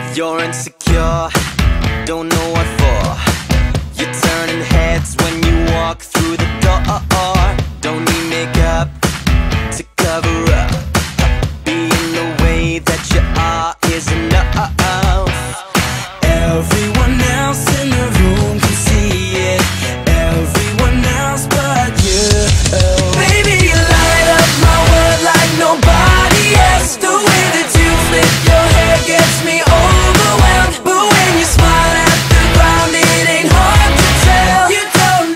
You're insecure, don't know what for. You're turning heads when you walk through the door. Don't need makeup to cover up. Being the way that you are is enough. Everyone else in the room can see it, everyone else but you. Baby, you light up my world like nobody else. The way that you flip your hair gets me overwhelmed. But when you smile at the ground, it ain't hard to tell. You don't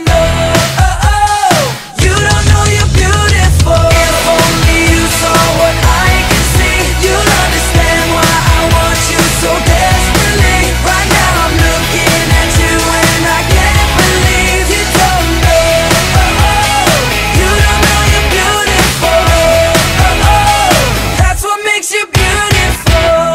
know you're beautiful. If only you saw what I can see, you'll understand why I want you so desperately. Right now I'm looking at you and I can't believe you don't know. You don't know you're beautiful. That's what makes you beautiful.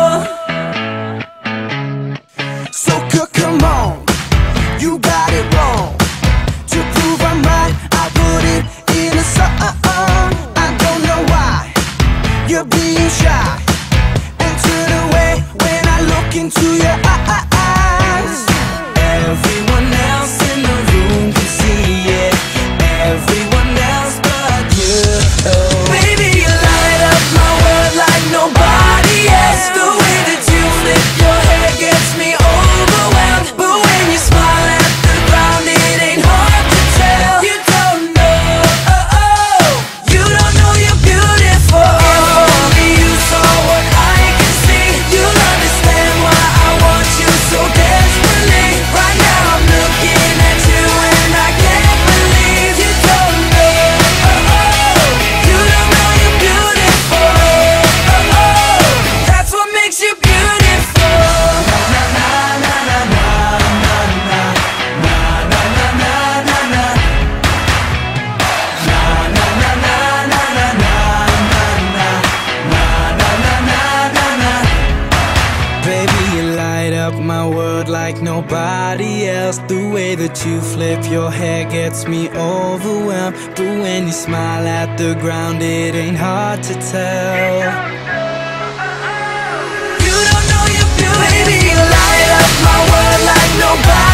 So come on, you got it wrong. To prove I'm right, I put it in a song. I don't know why you're being shy and turn away when I look into your eyes. Everyone else in the room can see it, everyone else but you. Baby, you light up my world like nobody else. The way that you flip your hair gets me overwhelmed. But when you smile at the ground, it ain't hard to tell. You don't know you're beautiful. If only you saw what I can see, you'll understand why I want you so desperately. Right now I'm looking at you and I can't believe you don't know. You don't know you're beautiful. That's what makes you beautiful. Baby, you light up my world like nobody else. The way that you flip your hair gets me overwhelmed. But when you smile at the ground, it ain't hard to tell. You don't know you're beautiful. Baby, you light up my world like nobody